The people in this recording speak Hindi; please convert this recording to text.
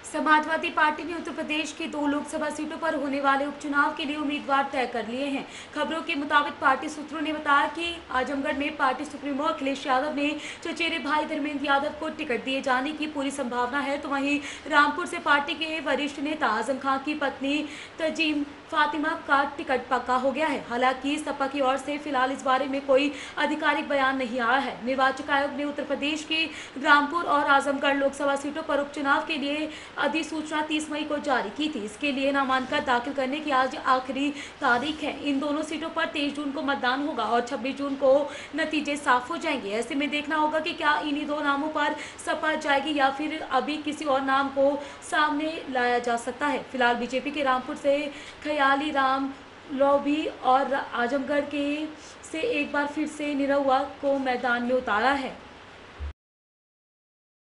समाजवादी पार्टी ने उत्तर प्रदेश की 2 लोकसभा सीटों पर होने वाले उपचुनाव के लिए उम्मीदवार तय कर लिए हैं। खबरों के मुताबिक पार्टी सूत्रों ने बताया कि आजमगढ़ में पार्टी सुप्रीमो अखिलेश यादव ने चचेरे भाई धर्मेंद्र यादव को टिकट दिए जाने की पूरी संभावना है, तो वहीं रामपुर से पार्टी के वरिष्ठ नेता आजम खां की पत्नी तजीम फातिमा का टिकट पक्का हो गया है। हालांकि सपा की ओर से फिलहाल इस बारे में कोई आधिकारिक बयान नहीं आया है। निर्वाचन आयोग ने उत्तर प्रदेश की रामपुर और आजमगढ़ लोकसभा सीटों पर उपचुनाव के लिए अधिसूचना 30 मई को जारी की थी। इसके लिए नामांकन दाखिल करने की आज आखिरी तारीख है। इन दोनों सीटों पर 23 जून को मतदान होगा और 26 जून को नतीजे साफ हो जाएंगे। ऐसे में देखना होगा कि क्या इन्हीं दो नामों पर सपा जाएगी या फिर अभी किसी और नाम को सामने लाया जा सकता है। फिलहाल बीजेपी के रामपुर से खयाली राम लोभी और आजमगढ़ के से एक बार फिर से निरहुआ को मैदान में उतारा है।